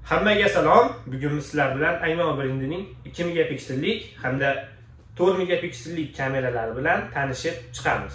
Hammaga salom. Bugun sizlar bilan Aymo brendining 2 megapiksellik hamda 4 megapiksellik kameralari bilan tanishib chiqamiz.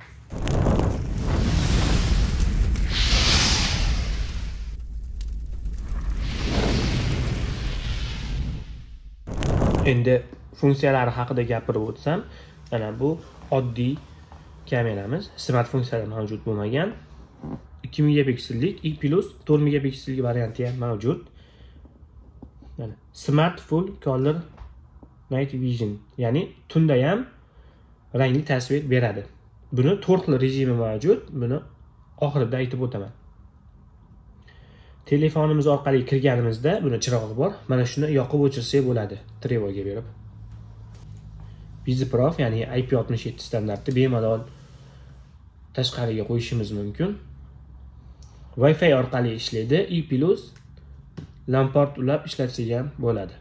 Endi funksiyalari haqida gapirib o'tsam, mana bu oddiy kameramiz, smart funksiyalar mavjud bo'lmagan. 2 megapiksellik I+ 4 megapiksellik varianti ham mavjud. Mana Smart Full Color Night Vision, ya'ni tunda ham rangli tasvir beradi. Buni 4 xil rejimi mavjud. Buni oxirida aytib o'taman. Telefonimiz orqali kirganimizda buni chirog'i bor. Mana shuni yoqib o'chirsak bo'ladi, trevoga berib. VisiProf, ya'ni IP67 standarti bemalol tashqariga qo'yishimiz mumkin. Wi-Fi orqali ishlaydi. I+ lamport ulab ishlatsak ham bo'ladi.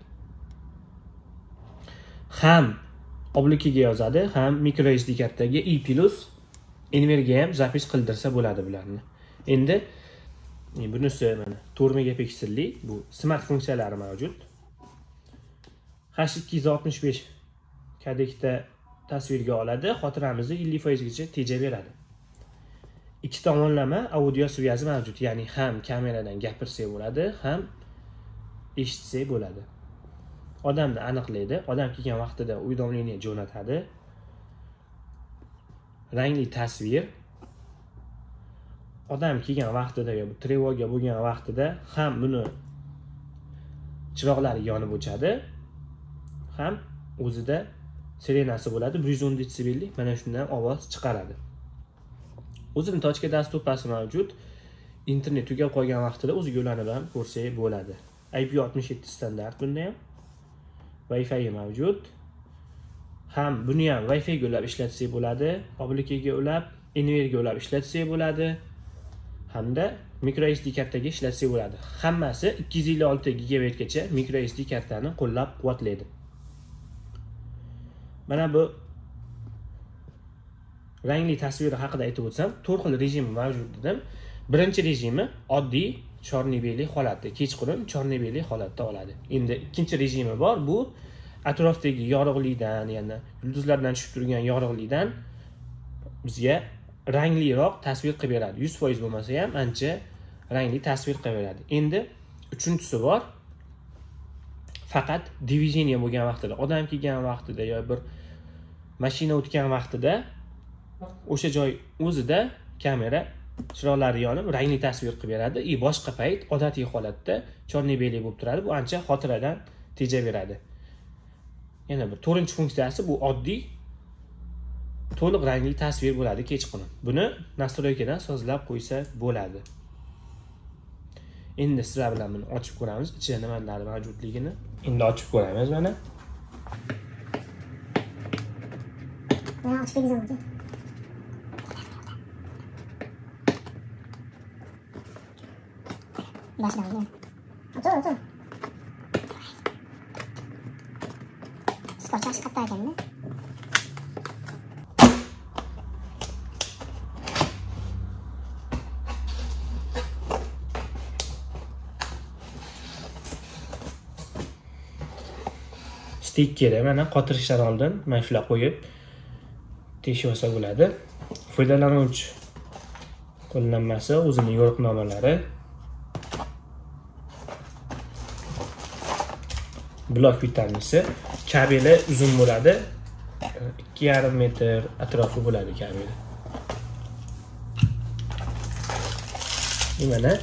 Ham oblikiga yozadi, ham microSD kartaga I+ energiya ham zapis qildirsa bo'ladi bularni. Endi bunisi mana 4 megapiksellik, bu smart funksiyalari mavjud. H265 kadekda tasvirga oladi, xotiramizni 50% gacha tejaveradi. Ikki tomonlama audio svyazi mavjud, ya'ni ham kameradan gapirsak bo'ladi, ham eshitsak bo'ladi. Odamni aniqlaydi, odam kelgan vaqtida уведомление jo'natadi. Rangli tasvir. Odam kelgan vaqtida yoki trevoga bo'lgan vaqtida ham buni chiroqlari yonib o'chadi, ham o'zida sirenasi bo'ladi, 110 desibellik, mana shundan ovoz chiqaradi. O'zini tochka dasturpasi mavjud. Internet tugab qolgan vaqtida o'ziga ulanib ham ko'rsak bo'ladi. IP67 standart bunda ham. Wi-Fi mavjud. Ham buni ham Wi-Fi ga ulab ishlatsak bo'ladi, oblikaga ulab, energiya ulab ishlatsak bo'ladi, hamda microSD kartaga ishlatsak bo'ladi. Hammasi 256 GB gacha microSD kartani qo'llab-quvvatlaydi. Mana bu rangli tasviri haqida aytib o'tsam, 4 xil rejimi mavjud dedim. Birinchi rejimi oddiy chornebeli holatda, kechqurun chornebeli holatda oladi. Endi ikkinchi rejimi bor, bu atrofdagi yorug'likdan, ya'ni yulduzlardan tushib turgan yorug'likdan bizga rangliroq tasvir qilib beradi. 100% bo'lmasa ham ancha rangli tasvir qilib beradi. Endi uchinchisi bor. Faqat divizioniya bo'lgan vaqtida, odam kelgan vaqtida yoki bir mashina o'tgan vaqtida o'sha joy o'zida kamera chiroqlari yonib rangli tasvir qilib beradi. Boshqa payt odatiy holatda chornebeli bo'lib turadi. Bu ancha xotiradan tejaveradi. Yana bir to'rtinchi funksiyasi bu oddiy to'liq rangli tasvir bo'ladi kechqurun. Buni nastroykadan sozlab qo'ysa bo'ladi. Endi sizlar bilan buni ochib ko'ramiz, ichida nimalar mavjudligini. Endi ochib ko'ramiz mana. Mana ochib ko'ramiz. Başlayalım. Otur. Skorçak çıkarttı kendini. Stikkeri mana qotirishdan oldin mana shunday qo'yib teshib olsa bo'ladi. Foydalanuvchi qo'llanmasi, o'zining yo'riqnomalari, blok vitamisi, kabeli uzun bo'ladi. 2,5 metr atrofi bo'ladi kabeli. Mana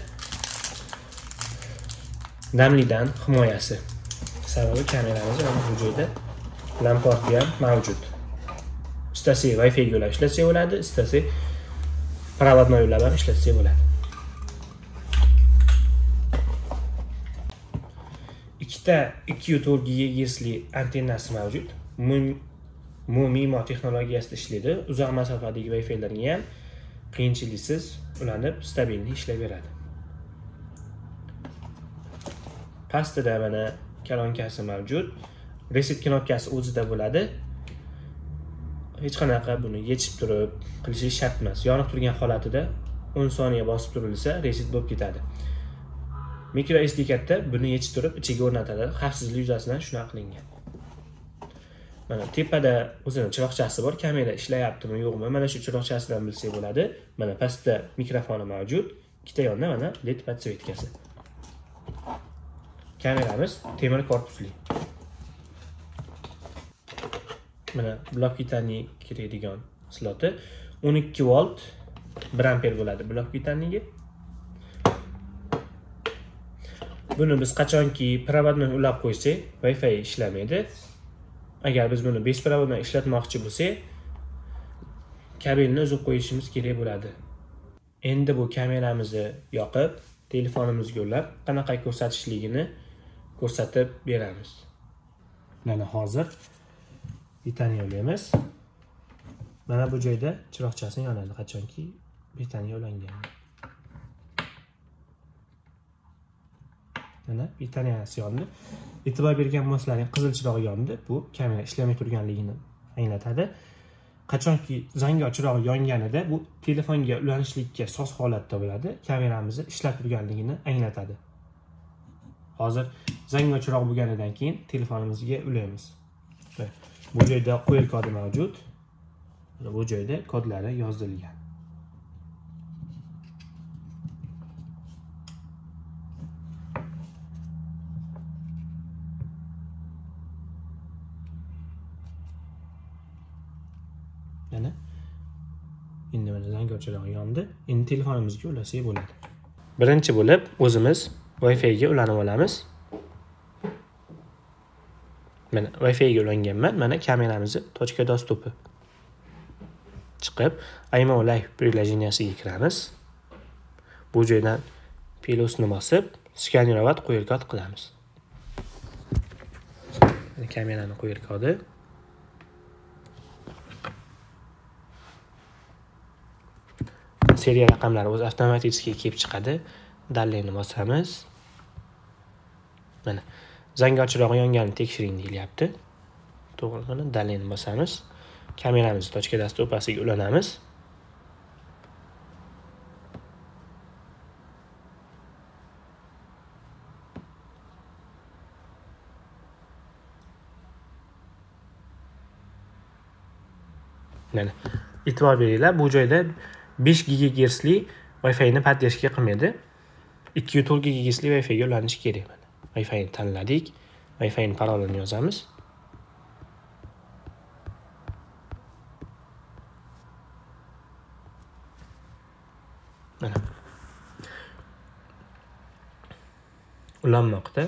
namlikdan himoyasi. Sababi kameramiz mana bu joyda lamporti ham mavjud. Istasak Wi-Fi ga ulab ishlatsak bo'ladi, istasak provodnoy ulab ham ishlatsak bo'ladi. Ikkita 2.4 GHz antennasi mavjud. MIMO texnologiyasida ishlaydi. Uzoq masofadagi Wi-Fi'larga ham qiyinchiliksiz ulanib, stabil ishlayveradi. Pastida mana kalonkasi mavjud. Reset knopkasi o'zida bo'ladi. Hech qanaqa buni yechib turib qilish shart emas. Yonib turgan holatida 10 soniya bosib turilsa reset bo'lib ketadi. Micro SD karta buni yechib turib ichiga o'rnatiladi. Xavfsizlik yuzasidan shunaqa qilingan. Mana tepada o'zining chiroqchasi bor. Kamera ishlayaptimi, yo'qmi? Mana shu chiroqchasidan bilsak bo'ladi. Mana pastda mikrofoni mavjud. Ikkita yonda mana LED podsvetkasi. Kameramiz temir korpusli. Mana blok titaniy kiradigan sloti 12 volt 1 amper bo'ladi blok titaniga. Buni biz qachonki provodni ulab qo'ysak, Wi-Fi ishlamaydi. Agar biz buni besprovoddan ishlatmoqchi bo'lsak, kabelni uzib qo'yishimiz kerak bo'ladi. Endi bu kameramizni yoqib, telefonimizga ulab, qanaqa ko'rsatishligini ko'rsatib beramiz. Mana hozir titaniy ulaymiz. Mana bu joyda chiroqchasi yonadi qachonki titaniy ulangan. Mana bitaniyasi yondi. E'tibor bergan bo'lsalaring qizil chirog'i yondi. Bu kamera ishlamay turganligini anglatadi. Qachonki zangor chirog'i yonganida bu telefonga ulanishlikka soz holatda bo'ladi. Kameramizni ishlab turganligini anglatadi. Hozir zangor chiroq bo'lganidan keyin telefonimizga ulaymiz. Bu joyda qo'yil kodi mavjud. Bu joyda kodlari yozilgan. Mana endi mana zangor chirog'i yondi. Endi telefonimizga ulasak bo'ladi. Birinchi bo'lib o'zimiz Wi-Fi ga ulanib olamiz. Mana Wi-Fi ga ulanganman. Mana kameramizni точка dostupi. Chiqib, iMO Live приложениesiga kiramiz. Bu joydan plusni bosib, skanerovat qo'yil kod qilamiz. Mana kameraning qo'yil kodi. Seriya raqamlari o'z avtomatik kelib chiqadi. Dallayni bosamiz. Mana zangor chirog'i yonganini tekshiring deyilyapti. To'g'ri, mana dallayni bosamiz. Kameramizni точка dostupasiga ulanamiz. Mana e'tibor beringlar, bu joyda 5 GHz li Wi-Fi ni podдержка qilmaydi. 2.4 GHz li Wi-Fi ga ulanish kerak. Mana Wi-Fi ni tanladik. Wi-Fi ni parolini yozamiz. Mana ulanmoqda.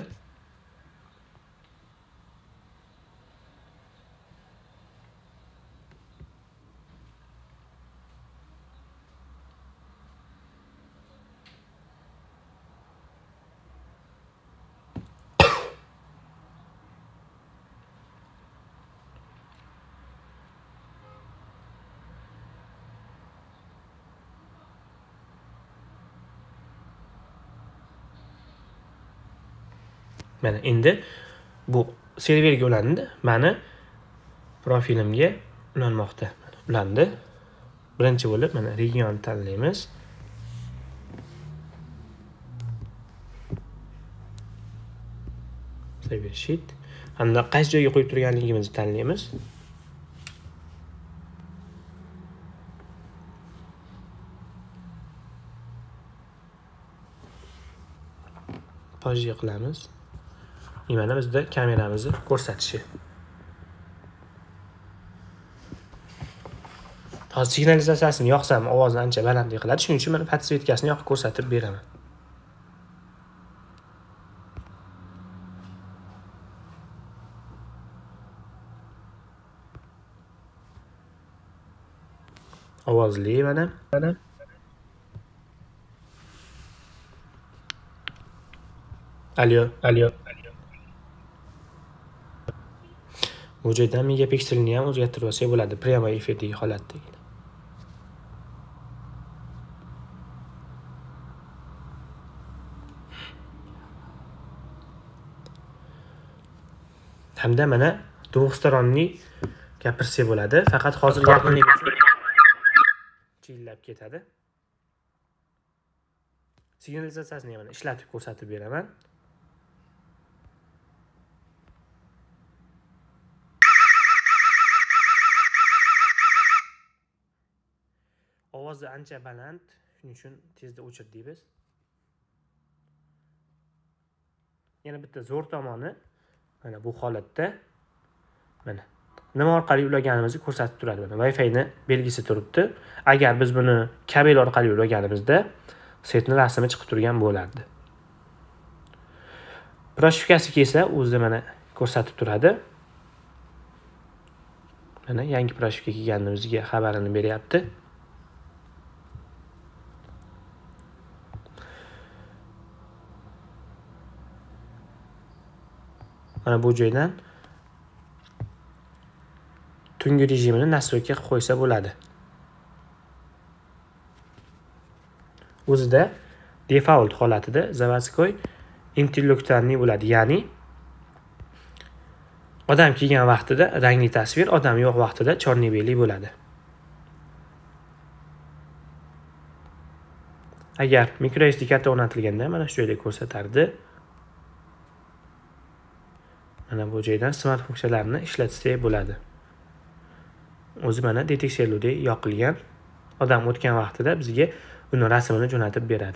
Mana endi bu serverga ulandi. Mani profilimga ulanmoqda. Ulandi. Birinchi bo'lib mana region tanlaymiz. Server sheet. Hamda qaysi joyga qo'yib turganligimizni tanlaymiz. Pajga qilamiz. Mana bizda kameramizni ko'rsatishi. Hozir signalizatsiyasini yoqsam ovozni ancha balandlik qiladi. Shuning uchun men podsvetkasini yoqib ko'rsatib beraman. Ovozli mana. Alyo. Bu joyda megapikselni ham o'zgartirib olsak bo'ladi, premo effirdagi holatdagi. Hamda mana двухсторонний gapirsak bo'ladi, faqat hozir yaqinlik uchun chillab ketadi. signalizatsiyasini ham ishlatib ko'rsatib beraman. Ovozi ancha baland, shuning uchun tezda o'chirdik biz. Yana bitta zo'r tomoni mana bu holatda mana nima orqali ulaganimizni ko'rsatib turadi. Mana Wi-Fi ni belgisi turibdi. Agar biz buni kabel orqali ulaganimizda setning rasmi chiqib turgan bo'lardi. Proshifkasiga esa o'zi mana ko'rsatib turadi. Mana yangi proshifka kelganimizga xabarini beryapti. Mana bu joydan tungi rejimini nastroyka qilib qo'ysa bo'ladi. O'zida default holatida заводской intellektualniy bo'ladi. Ya'ni odam kelgan vaqtida rangli tasvir, odam yo'q vaqtida chorni-beli bo'ladi. Agar mikro SD karta o'rnatilganda mana shu joyda ko'rsatardi. Mana bu joydan smart funksiyalarini ishlatsak bo'ladi. O'zi mana detektorlarda yoqilgan, odam o'tgan vaqtida bizga uni rasmini jo'natib beradi.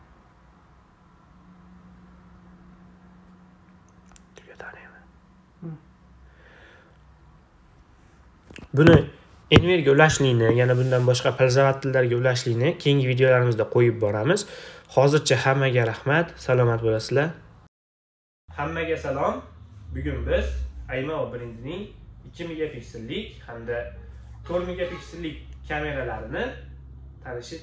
Buni Enverga ulashlikni, yana bundan boshqa prezervativlarga ulashlikni keyingi videolarimizda qo'yib boramiz. Hozircha hammaga rahmat, salomat bo'lasizlar. Hammaga salom. Bugun biz Aymao brendining 2 megapiksellik hamda 4 megapiksellik kameralarini tanishib.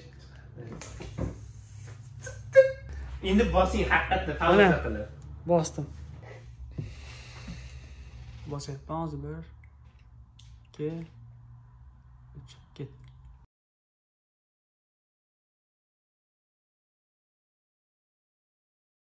Endi bosing haqiqatda tavsiya qilib. Bosdim. Bosyapman hozir 1 2 3 ketdi.